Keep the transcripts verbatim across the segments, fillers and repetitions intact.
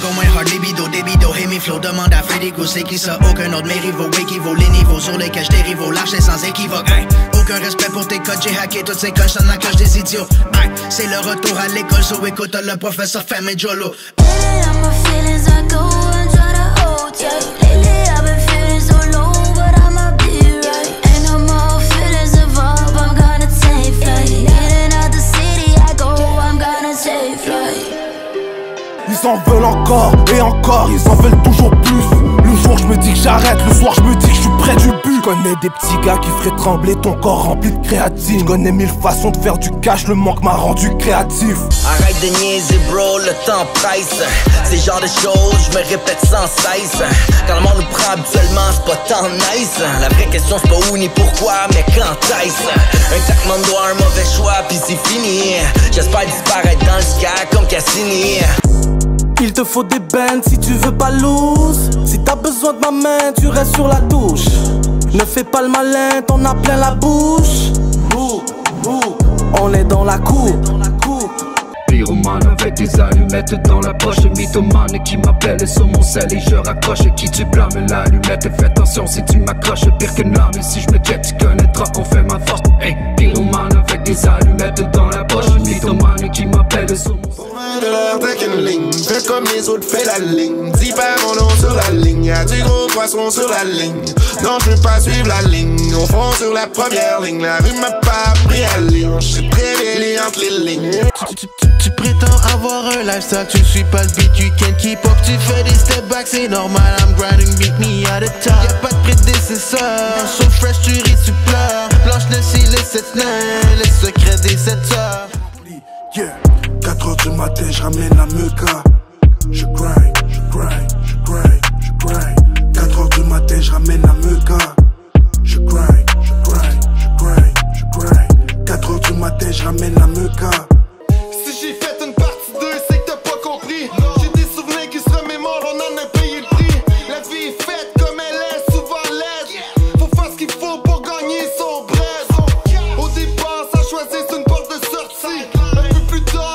go moins hard, libido, débido, hit me flow. Demande à Freddy Goo, c'est qui ça? Aucun autre mérivo, équivaut. Les niveaux sur lesquels j'dérive, lâche sans équivoque. Hey. Aucun respect pour tes codes, j'ai hacké toutes ces coches, dans la cloche des idiots. Hey. C'est le retour à l'école, so écoute le professeur Femme Jolo. Ils en veulent encore et encore, ils en veulent toujours plus. Le jour je me dis que j'arrête, le soir je me dis que je suis près du but. Je connais des petits gars qui feraient trembler ton corps rempli de créatine. Je connais mille façons de faire du cash, le manque m'a rendu créatif. Arrête de niaiser bro, le temps presse. Ces genres de choses, je me répète sans cesse. Quand le monde nous prend habituellement, c'est pas tant nice. La vraie question c'est pas où ni pourquoi, mais quand est-ce? Un claquement de doigts, un mauvais choix, pis c'est fini. J'espère disparaître dans le sky comme Cassini. Il te faut des bands si tu veux pas lose. Si t'as besoin de ma main, tu restes sur la touche. Ne fais pas le malin, t'en as plein la bouche. Ouh, ouh, on est dans la cour. Pyromane avec des allumettes dans la poche. Mythomane qui m'appelle sur mon sel et je raccroche. Qui tu blâmes l'allumette? Fais attention si tu m'accroches. Pire qu'une lame et si je me jette tu connaîtras qu'on fait ma force. Hey, pyromane avec des allumettes dans la poche. Mythomane qui m'appelle sur mon sel. De leur t'es qu'une ligne, fais comme les autres, fais la ligne. Dis pas mon nom sur la ligne, y'a du gros poisson sur la ligne. Non, je veux pas suivre la ligne, au fond sur la première ligne. La rue m'a pas appris à lire, je suis révélé entre les lignes. Tu, tu, tu, tu prétends avoir un lifestyle, tu suis pas le beat, you can't keep up. Tu fais des step back, c'est normal, I'm grinding, beat me at the top. Y'a pas de prédécesseur, so fresh, tu ris, tu pleures. Blanche le cil et cette nain, les secrets des sept heures. Yeah. quatre heures du matin, je ramène la meuca. Je grind, je grind, je grind, je grind. quatre heures du matin, je ramène la meuca. Je grind, je grind, je grind, je grind. quatre heures du matin, je ramène la meuca. Si j'ai fait une partie deux, c'est que t'as pas compris. J'ai des souvenirs qui se remémorent, on en a payé le prix. La vie est faite comme elle est, souvent laide. Faut faire ce qu'il faut pour gagner son bread. Au départ, ça choisit, c'est une porte de sortie. Un peu plus tard,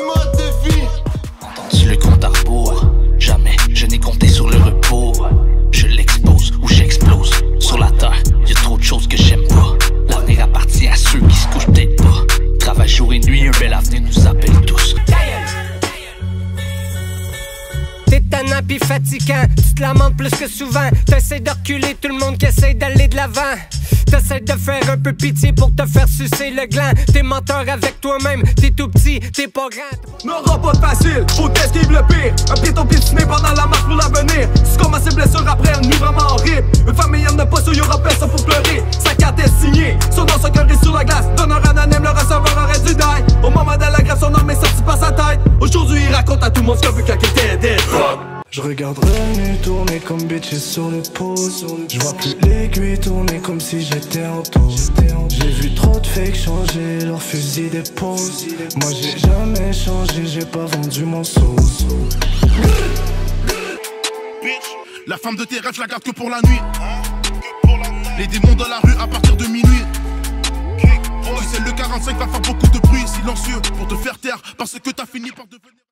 le compte à rebours, jamais je n'ai compté sur le repos. Je l'expose ou j'explose. Sur la terre, y'a trop de choses que j'aime pas. L'avenir appartient à ceux qui se couchent peut-être pas. Travail jour et nuit, un bel avenir nous appelle tous. T'es tannant pis fatigant, tu te lamentes plus que souvent. T'essaies de reculer tout le monde qui essaie d'aller de l'avant. T'essaies de faire un peu pitié pour te faire sucer le gland. T'es menteur avec toi-même, t'es tout petit, t'es pas grand. N'aura pas de facile, faut t'esquiver le pire. Un piéton piétiné pendant la marche pour l'avenir. Si tu commences ses blessures après une nuit vraiment horrible. Une famille en a pas sûr, y'aura personne pour pleurer. Sa carte est signée, son nom son cœur est sur la glace. Donneur anonyme, le receveur aurait dû die. Au moment de la grève, son nom est sorti par sa tête. Aujourd'hui il raconte à tout le monde ce qu'il a vu quand il était dead. Je regarde Renu tourner comme bitches sur le pause. Je vois plus l'aiguille tourner comme si j'étais en taux. J'ai vu trop de fakes changer leur fusil d'épaule. Moi j'ai jamais changé, j'ai pas vendu mon sauce. La femme de tes rêves, je la garde que pour la nuit. Les démons dans la rue à partir de minuit. Tu sais, le quarante-cinq va faire beaucoup de bruit silencieux pour te faire taire parce que t'as fini par devenir...